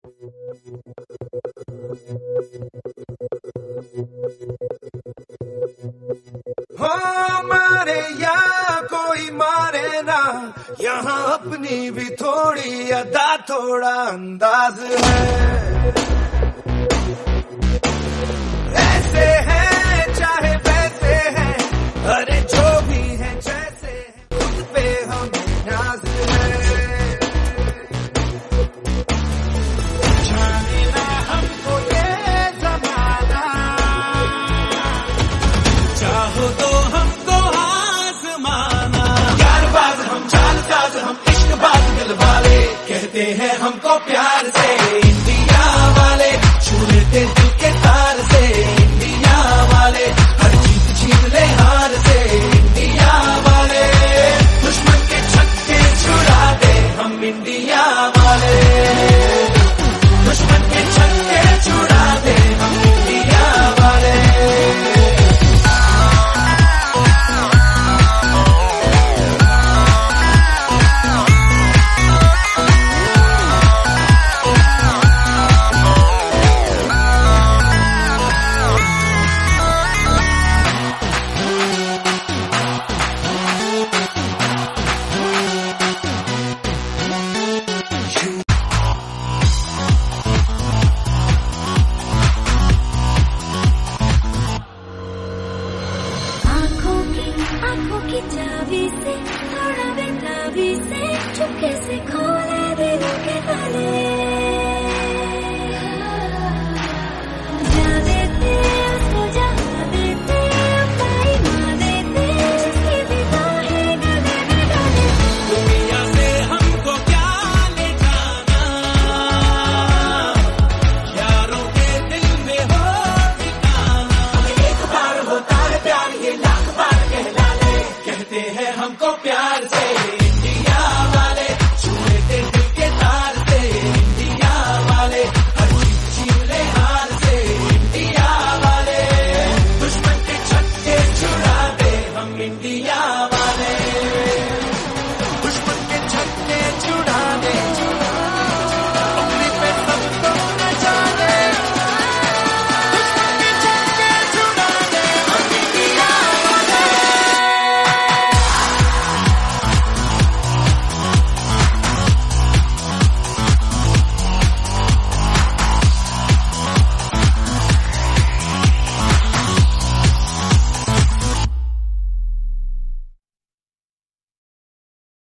हो मारे या कोई मारे ना, यहाँ अपनी भी थोड़ी अदा थोड़ा अंदाज है। ऐसे हैं चाहे वैसे हैं, अरे जो भी है जैसे है, खुद पे हमें नाज है। जाने ना हमको ये जमाना, चाहो तो हमको आजमाना। यार बाज हम चाल साज हम इश्क बाज दिल वाले, कहते हैं हमको प्यार से